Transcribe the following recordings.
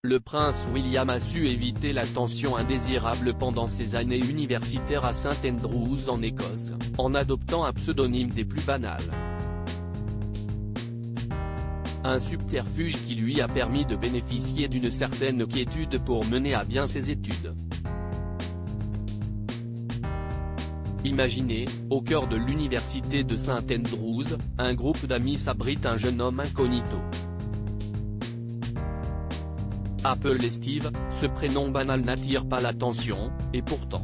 le prince William a su éviter l'attention indésirable pendant ses années universitaires à St Andrews en Écosse, en adoptant un pseudonyme des plus banals. Un subterfuge qui lui a permis de bénéficier d'une certaine quiétude pour mener à bien ses études. Imaginez, au cœur de l'université de St Andrews, un groupe d'amis s'abrite un jeune homme incognito. Appelé Steve, ce prénom banal n'attire pas l'attention, et pourtant.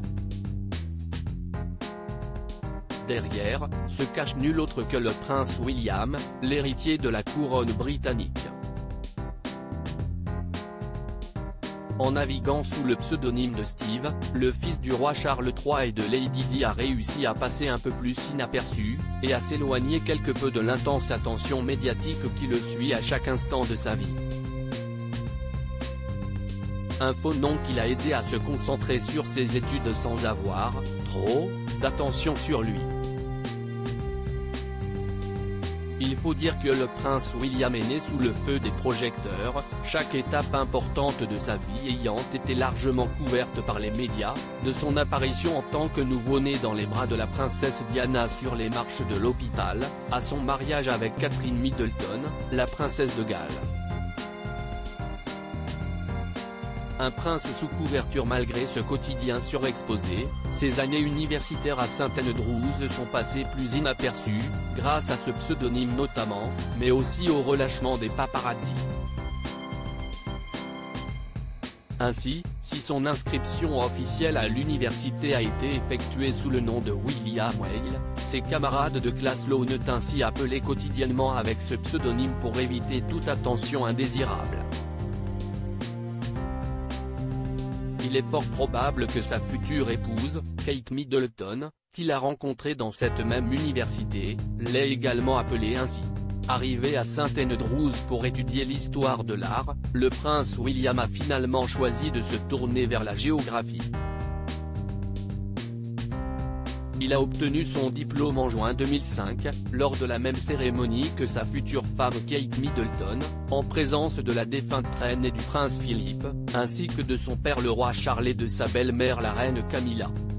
Derrière, se cache nul autre que le prince William, l'héritier de la couronne britannique. En naviguant sous le pseudonyme de Steve, le fils du roi Charles III et de Lady Di a réussi à passer un peu plus inaperçu, et à s'éloigner quelque peu de l'intense attention médiatique qui le suit à chaque instant de sa vie. Un faux nom qui l'a aidé à se concentrer sur ses études sans avoir, trop, d'attention sur lui. Il faut dire que le prince William est né sous le feu des projecteurs, chaque étape importante de sa vie ayant été largement couverte par les médias, de son apparition en tant que nouveau-né dans les bras de la princesse Diana sur les marches de l'hôpital, à son mariage avec Catherine Middleton, la princesse de Galles. Un prince sous couverture malgré ce quotidien surexposé, ses années universitaires à St Andrews sont passées plus inaperçues, grâce à ce pseudonyme notamment, mais aussi au relâchement des paparazzis. Ainsi, si son inscription officielle à l'université a été effectuée sous le nom de William Whale, ses camarades de classe l'ont ainsi appelé quotidiennement avec ce pseudonyme pour éviter toute attention indésirable. Il est fort probable que sa future épouse, Kate Middleton, qu'il a rencontrée dans cette même université, l'ait également appelé ainsi. Arrivé à St Andrews pour étudier l'histoire de l'art, le prince William a finalement choisi de se tourner vers la géographie. Il a obtenu son diplôme en juin 2005, lors de la même cérémonie que sa future femme Kate Middleton, en présence de la défunte reine et du prince Philippe, ainsi que de son père le roi Charles et de sa belle-mère la reine Camilla.